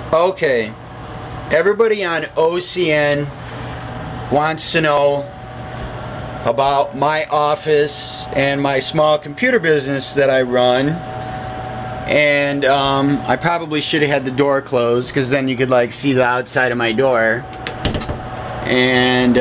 Okay, everybody on OCN wants to know about my office and my small computer business that I run. And I probably should have had the door closed, because then you could like see the outside of my door. And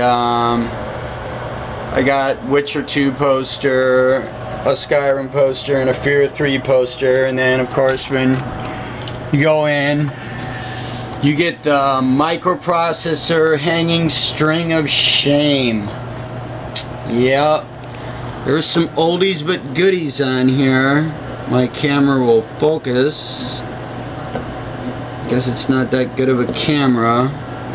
I got Witcher 2 poster, a Skyrim poster, and a Fear 3 poster. And then of course when you go in, you get the microprocessor hanging string of shame. Yep, there's some oldies but goodies on here. My camera will focus. Guess it's not that good of a camera.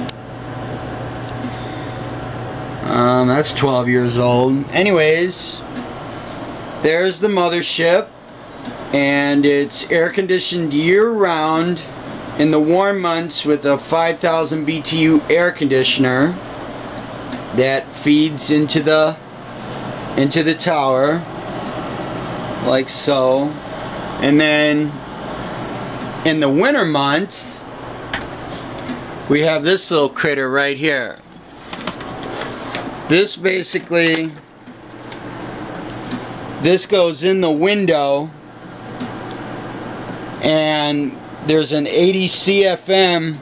That's 12 years old. Anyways, there's the mothership, and it's air conditioned year round in the warm months with a 5,000 BTU air conditioner that feeds into the tower like so. And then in the winter months we have this little critter right here. This basically, this goes in the window, and there's an 80 CFM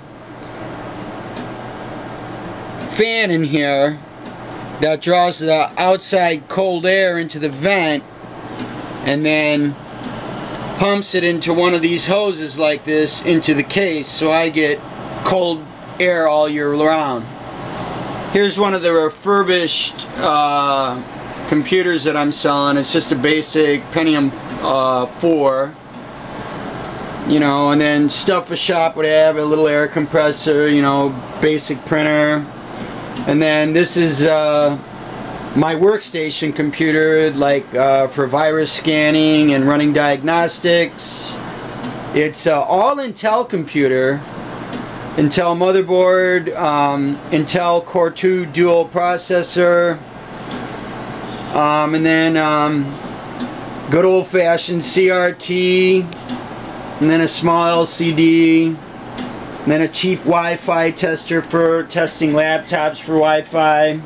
fan in here that draws the outside cold air into the vent and then pumps it into one of these hoses like this into the case, so I get cold air all year round. Here's one of the refurbished computers that I'm selling. It's just a basic Pentium 4. You know, and then stuff a shop would have, a little air compressor, you know, basic printer. And then this is my workstation computer, like for virus scanning and running diagnostics. It's all Intel computer, Intel motherboard, Intel Core 2 dual processor, and then good old-fashioned CRT, and then a small LCD, and then a cheap Wi-Fi tester for testing laptops for Wi-Fi.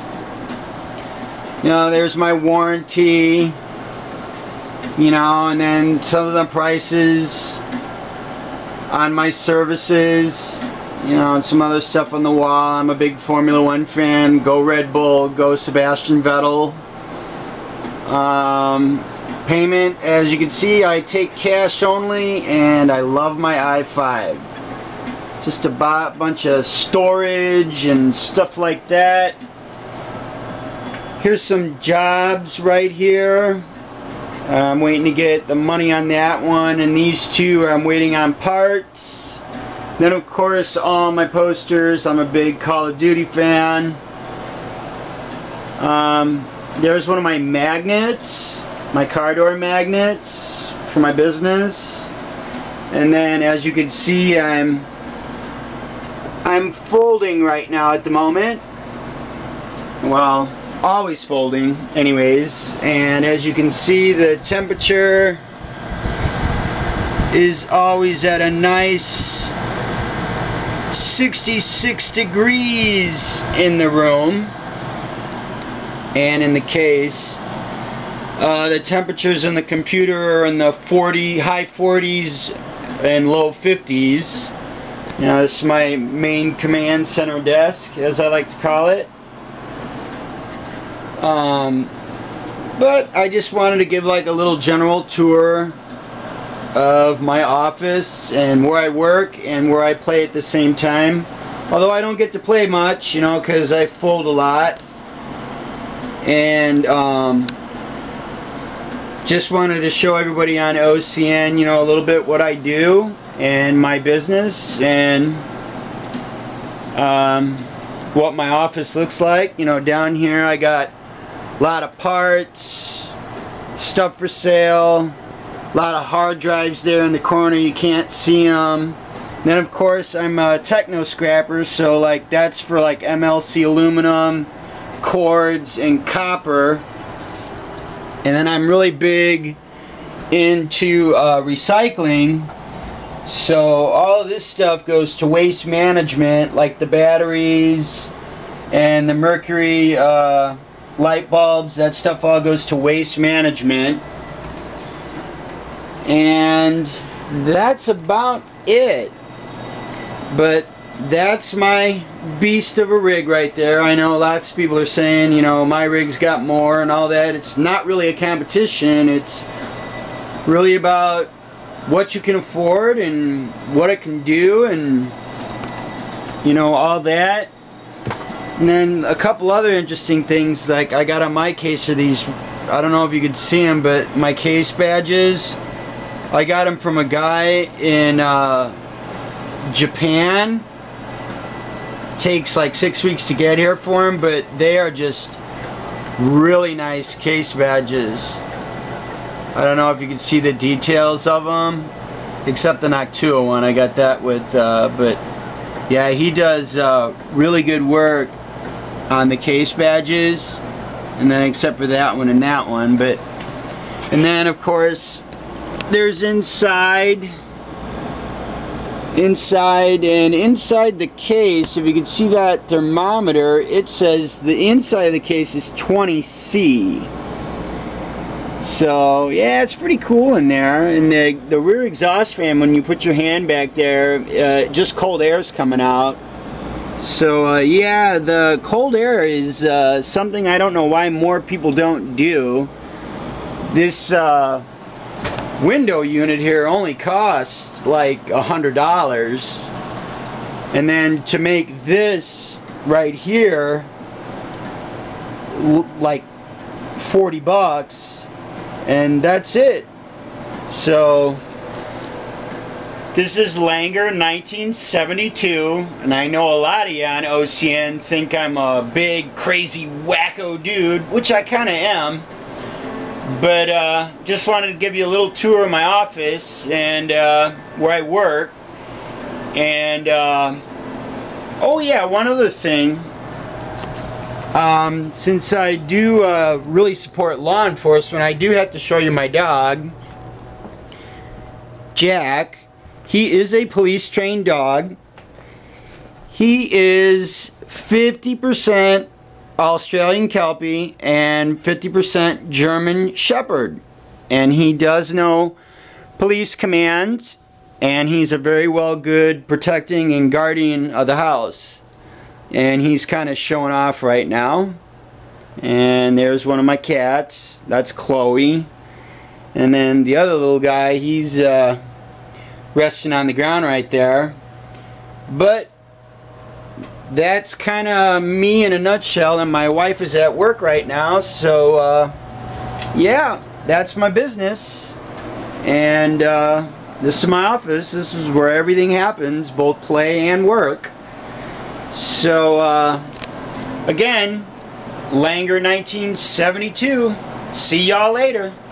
You know, there's my warranty, you know, and then some of the prices on my services, you know, and some other stuff on the wall. I'm a big Formula 1 fan. Go Red Bull, go Sebastian Vettel. Payment, as you can see, I take cash only, and I love my i5. Just to buy a bunch of storage and stuff like that. Here's some jobs right here. I'm waiting to get the money on that one, and these two I'm waiting on parts. Then of course all my posters. I'm a big Call of Duty fan. There's one of my magnets, my car door magnets for my business. And then as you can see, I'm folding right now at the moment. Well, always folding anyways. And as you can see, the temperature is always at a nice 66 degrees in the room and in the case. The temperatures in the computer are in the high 40s and low 50s. You know, this is my main command center desk, as I like to call it. But I just wanted to give like a little general tour of my office and where I work and where I play at the same time. Although I don't get to play much, you know, because I fold a lot. And just wanted to show everybody on OCN, you know, a little bit what I do and my business and what my office looks like. You know, down here I got a lot of parts, stuff for sale, a lot of hard drives there in the corner, you can't see them. Then of course I'm a techno scrapper, so like that's for like MLC aluminum, cords, and copper. And then I'm really big into recycling, So all of this stuff goes to waste management, like the batteries and the mercury light bulbs. That stuff all goes to waste management. And that's about it. But that's my beast of a rig right there. I know lots of people are saying, you know, my rig's got more and all that. It's not really a competition. It's really about what you can afford and what it can do, and you know, all that. And then a couple other interesting things, like I got on my case are these, I don't know if you could see them, but my case badges, I got them from a guy in Japan. Takes like 6 weeks to get here for them, but they are just really nice case badges. I don't know if you can see the details of them, except the Noctua one. I got that with, but yeah, he does really good work on the case badges, and then except for that one and that one. But and then of course there's inside the case. If you can see that thermometer, it says the inside of the case is 20C. So yeah, it's pretty cool in there. And the rear exhaust fan, when you put your hand back there, just cold air is coming out. So yeah, the cold air is something I don't know why more people don't do. This window unit here only costs like $100, and then to make this right here like 40 bucks, and that's it. So this is Langer 1972, and I know a lot of you on OCN think I'm a big crazy wacko dude, which I kinda am. But just wanted to give you a little tour of my office and where I work. And oh yeah, one other thing. Since I do really support law enforcement, I do have to show you my dog, Jack. He is a police trained dog. He is 50% Australian Kelpie and 50% German Shepherd, and he does know police commands, and he's a very well good protecting and guardian of the house. And he's kind of showing off right now. And there's one of my cats, that's Chloe. And then the other little guy, he's resting on the ground right there. But that's kind of me in a nutshell, and my wife is at work right now, so yeah, that's my business. And this is my office. This is where everything happens, both play and work. So again, Langer 1972. See y'all later.